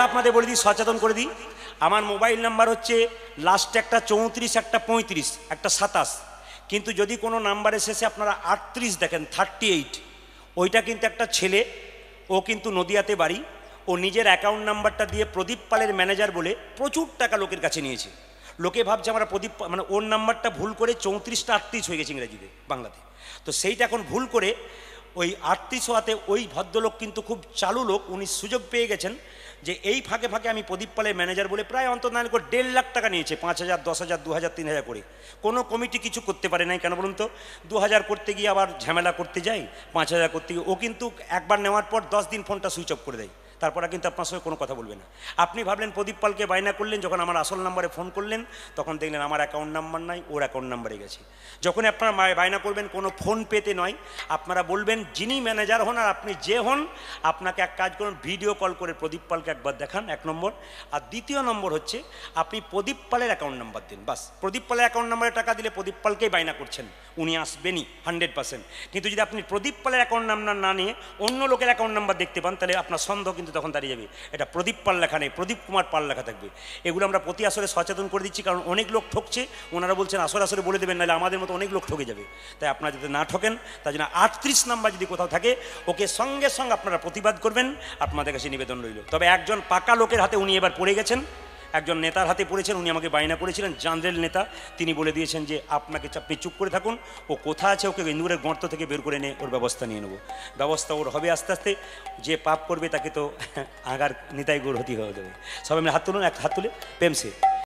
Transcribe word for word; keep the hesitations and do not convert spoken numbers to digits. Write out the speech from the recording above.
আপনাদের বলে দিই, সচেতন করে দিই। আমার মোবাইল নাম্বার হচ্ছে লাস্ট একটা চৌত্রিশ, একটা পঁয়ত্রিশ, একটা সাতাশ, কিন্তু যদি কোনো নাম্বারের শেষে আপনারা আটত্রিশ দেখেন, থার্টি এইট, ওইটা কিন্তু একটা ছেলে, ও কিন্তু নদিয়াতে বাড়ি। ও নিজের অ্যাকাউন্ট নাম্বারটা দিয়ে প্রদীপ পালের ম্যানেজার বলে প্রচুর টাকা লোকের কাছে নিয়েছে। লোকে ভাবছে আমরা প্রদীপ, মানে ওর নাম্বারটা ভুল করে চৌত্রিশটা আটত্রিশ হয়ে গেছে ইংরেজিতে, বাংলাতে। তো সেইটা এখন ভুল করে ওই আটত্রিশ হওয়াতে ওই ভদ্রলোক কিন্তু খুব চালু লোক, উনি সুযোগ পেয়ে গেছেন যে এই ফাঁকে ফাঁকে আমি প্রদীপ পালের ম্যানেজার বলে প্রায় অন্তত করে দেড় লাখ টাকা নিয়েছে, পাঁচ হাজার, দশ হাজার, দু হাজার, তিন হাজার করে। কোনো কমিটি কিছু করতে পারে নাই। কেন বলুন তো? দু হাজার করতে গিয়ে আবার ঝামেলা করতে যাই, পাঁচ হাজার করতে গিয়ে ও কিন্তু একবার নেওয়ার পর দশ দিন ফোনটা সুইচ অফ করে দেয়, তারপরে কিন্তু আপনার সঙ্গে কোনো কথা বলবে না। আপনি ভাবলেন প্রদীপ পালকে বায়না করলেন, যখন আমার আসল নাম্বারে ফোন করলেন তখন দেখলেন আমার অ্যাকাউন্ট নাম্বার নাই, ওর অ্যাকাউন্ট নাম্বারে গেছে। যখন আপনারা বায়না করবেন কোনো ফোন পেতে নয়, আপনারা বলবেন যিনি ম্যানেজার হন আর আপনি যে হন, আপনাকে এক কাজ করুন, ভিডিও কল করে প্রদীপ পালকে একবার দেখান, এক নম্বর। আর দ্বিতীয় নম্বর হচ্ছে আপনি প্রদীপ পালের অ্যাকাউন্ট নাম্বার দিন, বাস। প্রদীপ পালের অ্যাকাউন্ট নাম্বারে টাকা দিলে প্রদীপ পালকেই বায়না করছেন, উনি আসবেনই হান্ড্রেড পার্সেন্ট। কিন্তু যদি আপনি প্রদীপ পালের অ্যাকাউন্ট নাম্বার না নিয়ে অন্য লোকের অ্যাকাউন্ট নাম্বার দেখতে পান, তাহলে আপনার সন্দেহ কিন্তু তখন দাঁড়িয়ে যাবে, এটা প্রদীপ পাল লেখা নেই, প্রদীপ কুমার পাল লেখা থাকবে। এগুলো আমরা প্রতি আসরে সচেতন করে দিচ্ছি, কারণ অনেক লোক ঠকছে। ওনারা বলছেন আসর আসরে বলে দেবেন, নাহলে আমাদের মতো অনেক লোক ঠকে যাবে। তাই আপনারা যাতে না ঠকেন, তাই জন্য আটত্রিশ নাম্বার যদি কোথাও থাকে, ওকে সঙ্গে সঙ্গে আপনারা প্রতিবাদ করবেন, আপনাদের কাছে নিবেদন রইল। তবে একজন পাকা লোকের হাতে উনি এবার পড়ে গেছেন, একজন নেতার হাতে পড়েছেন। উনি আমাকে বায়না করেছিলেন, জানরেল নেতা। তিনি বলে দিয়েছেন যে আপনাকে আপনি চুপ করে থাকুন, ও কোথা আছে ওকে ইন্দুরের গর্ত থেকে বের করে নিয়ে ওর ব্যবস্থা নিয়ে নেবো। ব্যবস্থা ওর হবে আস্তে আস্তে। যে পাপ করবে তাকে তো আগার নিতাই গুড় হতে হয়ে যাবে। সবাই মিলে হাত তুলুন, এক হাত তুলে প্রেমসে।